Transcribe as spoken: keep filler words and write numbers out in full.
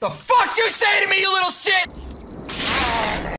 The fuck you say to me, you little shit?